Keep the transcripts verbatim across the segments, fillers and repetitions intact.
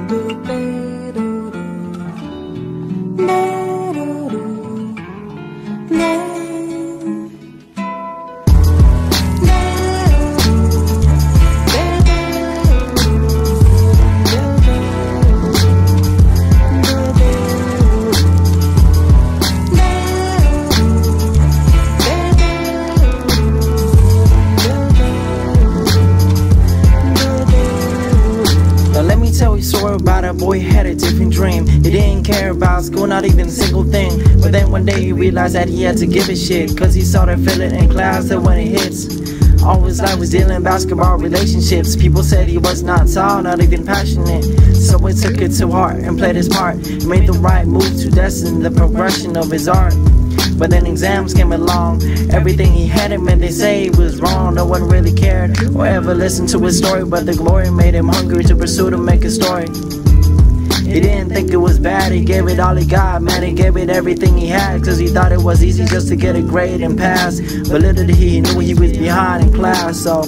Let me tell you a story about a boy who had a different dream. He didn't care about school, not even a single thing. But then one day he realized that he had to give a shit, cause he saw that feeling in class that when it hits, all his life was dealing basketball relationships. People said he was not tall, not even passionate. So he took it to heart and played his part. He made the right move to destine the progression of his art. But then exams came along. Everything he had in mind, they say he was wrong. No one really cared or ever listened to his story, but the glory made him hungry to pursue to make a story. He didn't think it was bad, he gave it all he got, man, he gave it everything he had, cause he thought it was easy just to get a grade and pass. But little did he knew he was behind in class, so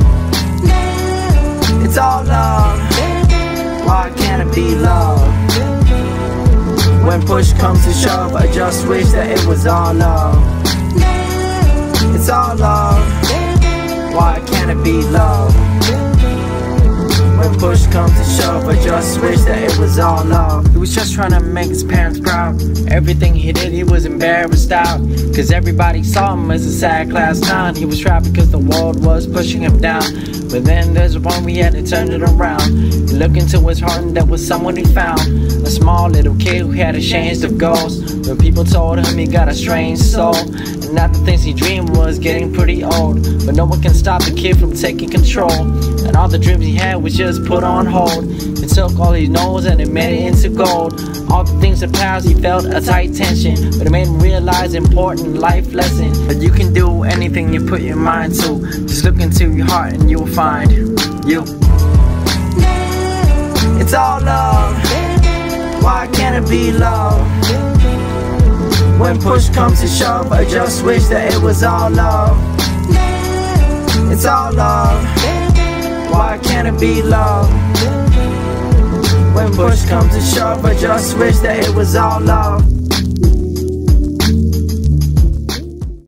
it's all love, why can't it be love? When push comes to shove, I just wish that it was all love. It's all love, why can't it be love? When push comes to shove, I just wish that it was all love. He was just trying to make his parents proud. Everything he did, he was embarrassed out, cause everybody saw him as a sad class clown. He was trapped because the world was pushing him down. But then there's one we had to turn it around. He looked into his heart and that was someone he found. A small little kid who had a change of goals, but people told him he got a strange soul. And now the things he dreamed was getting pretty old, but no one can stop the kid from taking control. And all the dreams he had was just put on hold. It took all he knows and it made it into gold. All the things that passed, he felt a tight tension, but it made him realize important life lesson. But you can do anything you put your mind to. Just look into your heart and you'll find you. It's all love, why can't it be love? When push comes to shove, I just wish that it was all love. It's all love, why can't it be love? When push comes to shove, I just wish that it was all love.